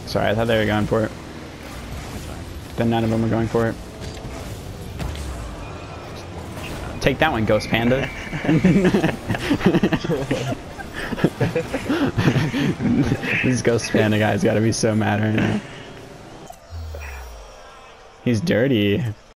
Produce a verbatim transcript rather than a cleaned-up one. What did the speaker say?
Sorry, I thought they were going for it. Then none of them were going for it. Take that one, Ghost Panda. This Ghost Panda guy's gotta be so mad right now. He's dirty.